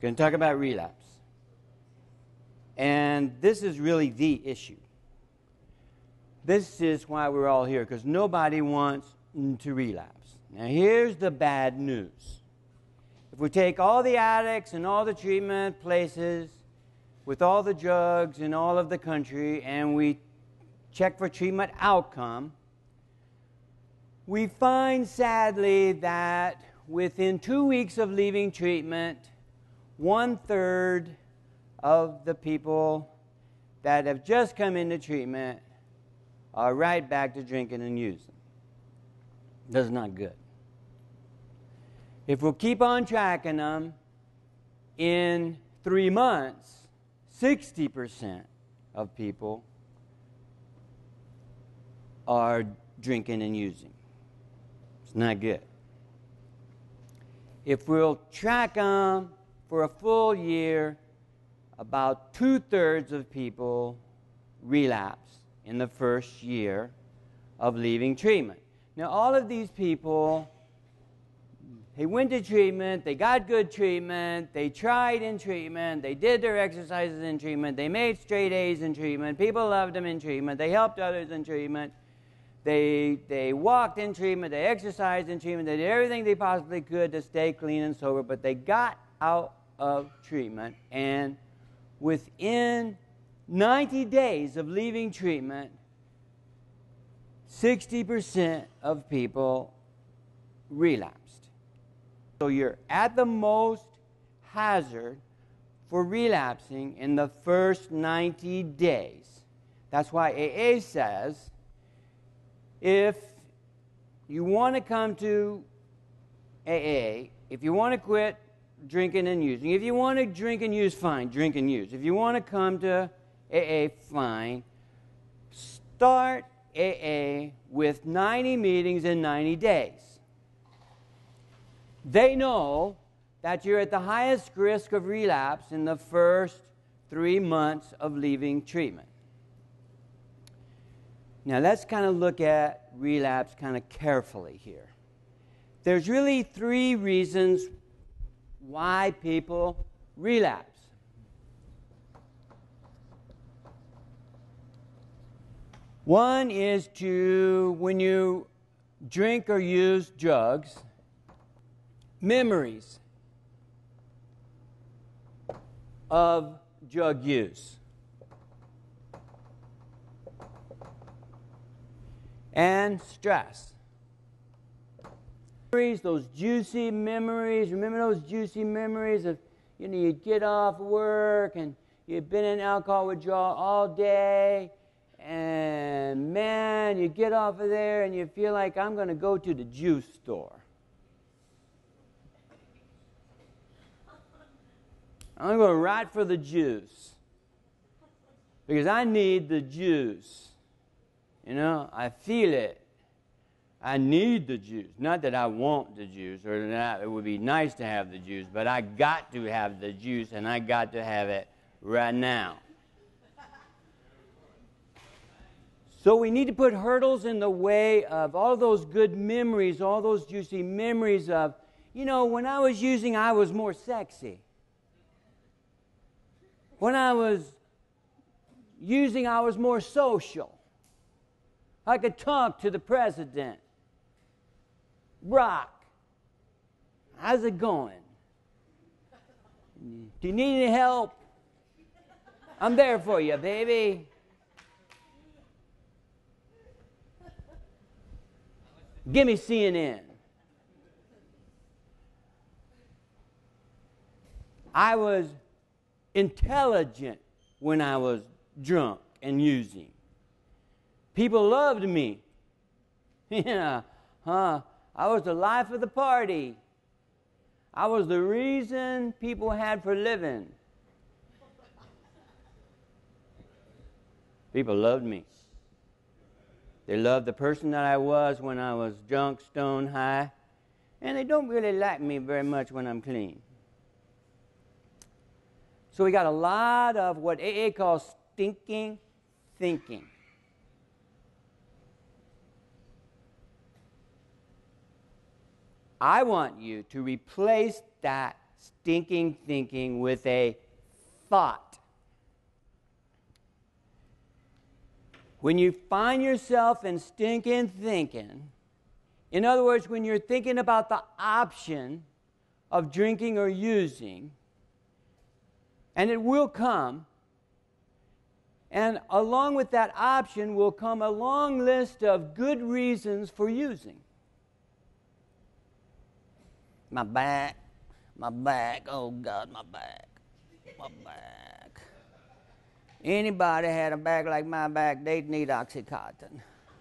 Going to talk about relapse. And this is really the issue. This is why we're all here, because nobody wants to relapse. Now, here's the bad news. If we take all the addicts and all the treatment places with all the drugs in all of the country and we check for treatment outcome, we find sadly that within 2 weeks of leaving treatment, 1/3 of the people that have just come into treatment are right back to drinking and using. That's not good. If we'll keep on tracking them, in 3 months, 60% of people are drinking and using. It's not good. If we'll track them for a full year, about 2/3 of people relapse in the first year of leaving treatment. Now, all of these people, they went to treatment, they got good treatment, they tried in treatment, they did their exercises in treatment, they made straight A's in treatment, people loved them in treatment, they helped others in treatment, they walked in treatment, they exercised in treatment, they did everything they possibly could to stay clean and sober, but they got out of treatment, and within 90 days of leaving treatment, 60% of people relapsed. So you're at the most hazard for relapsing in the first 90 days. That's why AA says, if you want to come to AA, if you want to quit drinking and using, if you want to drink and use, fine, drink and use. If you want to come to AA, fine. Start AA with 90 meetings in 90 days. They know that you're at the highest risk of relapse in the first 3 months of leaving treatment. Now let's kind of look at relapse kind of carefully here. There's really 3 reasons why people relapse. One is when you drink or use drugs, memories of drug use. And stress. Those juicy memories, remember those juicy memories of, you get off work and you've been in alcohol withdrawal all day, and man, you get off of there and you feel like, I'm going to go to the juice store. I'm going to right for the juice because I need the juice. I feel it. I need the juice. Not that I want the juice or that it would be nice to have the juice, but I got to have the juice and I got to have it right now. So we need to put hurdles in the way of all those good memories, all those juicy memories of, when I was using, I was more sexy. When I was using, I was more social. I could talk to the president. Brock, how's it going? Do you need any help? I'm there for you, baby. Give me CNN. I was intelligent when I was drunk and using. People loved me. I was the life of the party. I was the reason people had for living. People loved me. They loved the person that I was when I was drunk, stoned, high, and they don't really like me very much when I'm clean. So we got a lot of what AA calls stinking thinking. I want you to replace that stinking thinking with a thought. When you find yourself in stinking thinking, in other words, when you're thinking about the option of drinking or using, and it will come, and along with that option will come a long list of good reasons for using. My back, oh God, my back. Anybody had a back like my back, they'd need Oxycontin.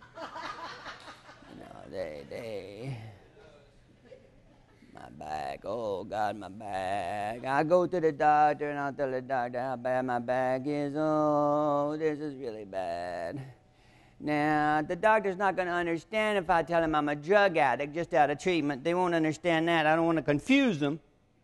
My back, oh God, my back. I go to the doctor and I'll tell the doctor how bad my back is. Oh, this is really bad. Now, the doctor's not going to understand if I tell him I'm a drug addict just out of treatment. They won't understand that. I don't want to confuse them.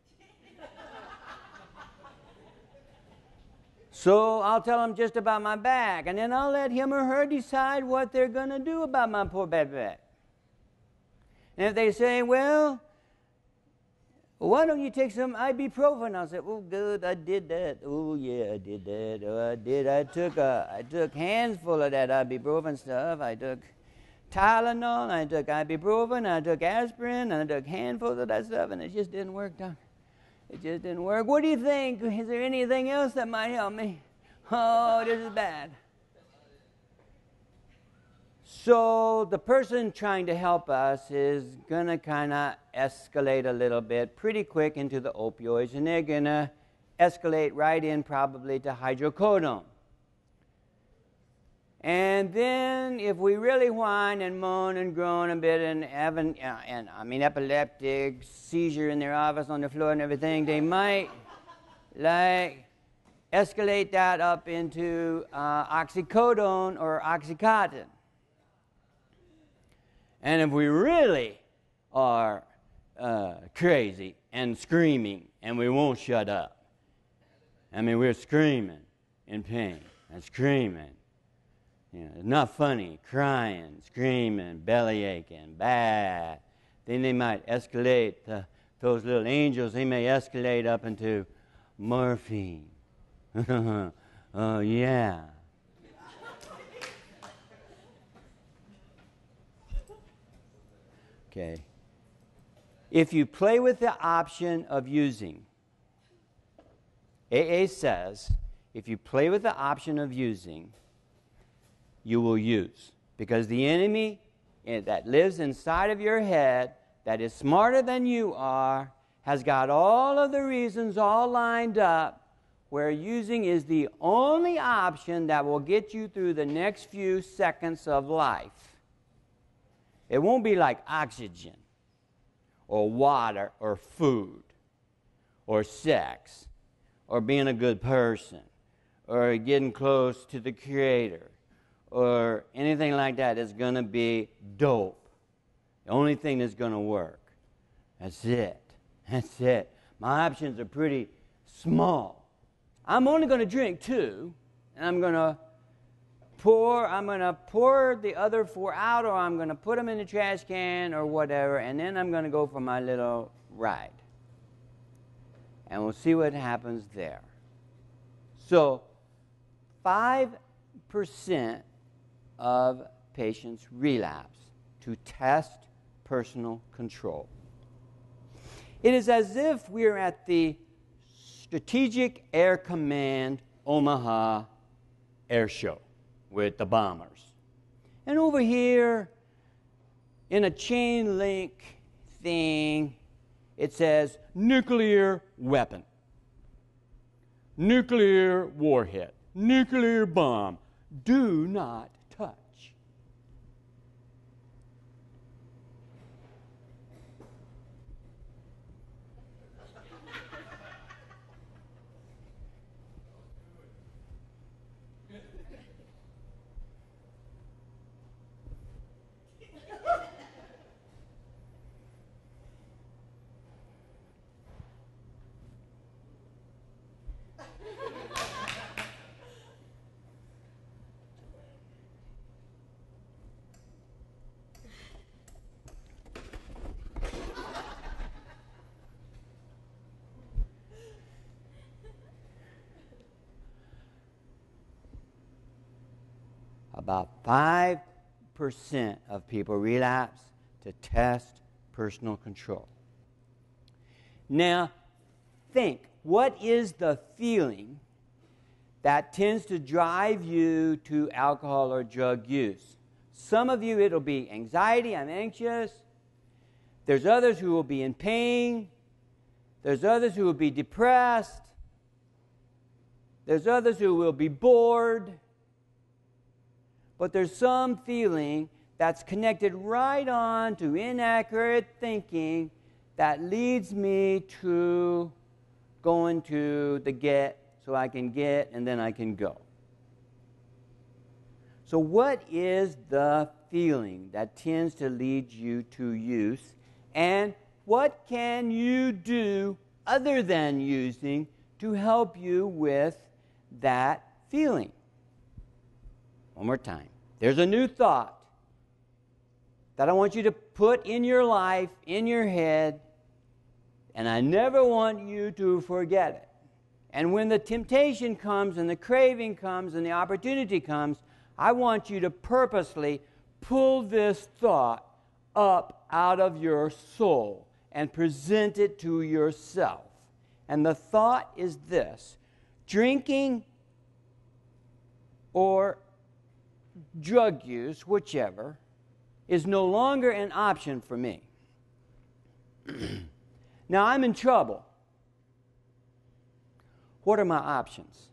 So I'll tell them just about my back, and then I'll let him or her decide what they're going to do about my poor bad back. And if they say, well, why don't you take some ibuprofen? I'll say, oh, good, I did that. Oh, yeah, I did that. Oh, I did. I took hands full of that ibuprofen stuff. I took Tylenol, I took ibuprofen, I took aspirin, and I took handfuls of that stuff, and it just didn't work, Doc. It just didn't work. What do you think? Is there anything else that might help me? Oh, this is bad. So the person trying to help us is going to kind of escalate a little bit pretty quick into the opioids, and they're going to escalate right in probably to hydrocodone. And then if we really whine and moan and groan a bit and have an epileptic seizure in their office on the floor and everything, they might escalate that up into oxycodone or Oxycontin. And if we really are crazy and screaming and we won't shut up, we're screaming in pain and screaming. It's not funny, crying, screaming, belly aching, bad. Then they might escalate, those little angels, they may escalate up into morphine. Oh, yeah. Okay. If you play with the option of using, AA says, if you play with the option of using, you will use. Because the enemy that lives inside of your head, that is smarter than you are, has got all of the reasons all lined up where using is the only option that will get you through the next few seconds of life. It won't be like oxygen or water or food or sex or being a good person or getting close to the Creator or anything like that. Is going to be dope. The only thing that's going to work. That's it. That's it. My options are pretty small. I'm only going to drink 2, and I'm going to pour the other 4 out, or I'm going to put them in the trash can or whatever, and then I'm going to go for my little ride. And we'll see what happens there. So, 5% of patients relapse to test personal control. It is as if we're at the Strategic Air Command Omaha Air Show with the bombers. And over here, in a chain link thing, it says nuclear weapon, nuclear warhead, nuclear bomb. Do not touch. About 5% of people relapse to test personal control. Now, think, what is the feeling that tends to drive you to alcohol or drug use? Some of you, it'll be anxiety, I'm anxious. There's others who will be in pain. There's others who will be depressed. There's others who will be bored. But there's some feeling that's connected right on to inaccurate thinking that leads me to going to the get so I can get and then I can go. So what is the feeling that tends to lead you to use, and what can you do other than using to help you with that feeling? One more time. There's a new thought that I want you to put in your life, in your head, and I never want you to forget it. And when the temptation comes and the craving comes and the opportunity comes, I want you to purposely pull this thought up out of your soul and present it to yourself. And the thought is this: drinking or drug use, whichever, is no longer an option for me. Now I'm in trouble. What are my options?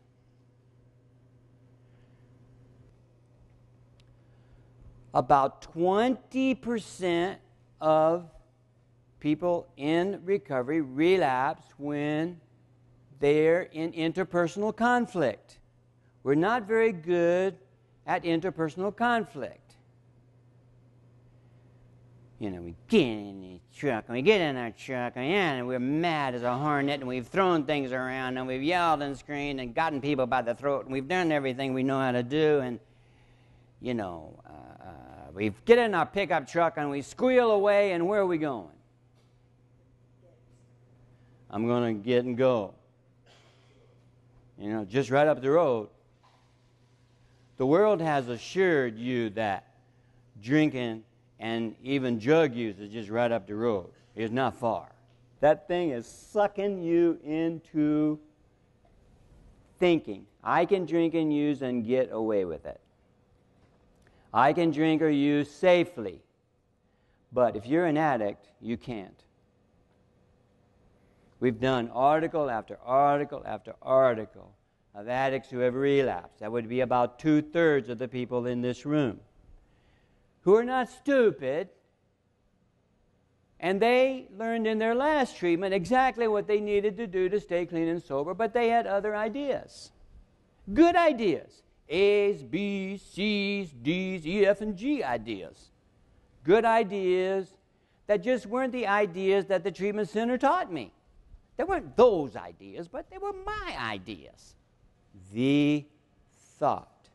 About 20% of people in recovery relapse when they're in interpersonal conflict. We're not very good at interpersonal conflict. You know, we get in the truck, and we get in our truck, and we're mad as a hornet, and we've thrown things around, and we've yelled and screamed and gotten people by the throat, and we've done everything we know how to do, and, you know, we get in our pickup truck, and we squeal away, and where are we going? I'm going to get and go. You know, just right up the road. The world has assured you that drinking and even drug use is just right up the road. It's not far. That thing is sucking you into thinking, I can drink and use and get away with it. I can drink or use safely. But if you're an addict, you can't. We've done article after article after article of addicts who have relapsed. That would be about 2/3 of the people in this room, who are not stupid, and they learned in their last treatment exactly what they needed to do to stay clean and sober, but they had other ideas. Good ideas. A's, B's, C's, D's, E, F, and G ideas. Good ideas that just weren't the ideas that the treatment center taught me. They weren't those ideas, but they were my ideas. The thought.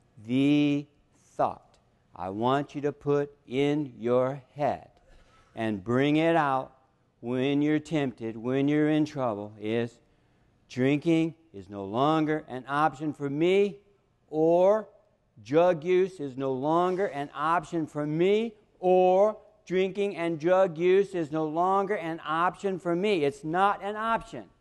I want you to put in your head and bring it out when you're tempted, when you're in trouble, is drinking is no longer an option for me, or drug use is no longer an option for me, or drinking and drug use is no longer an option for me. It's not an option.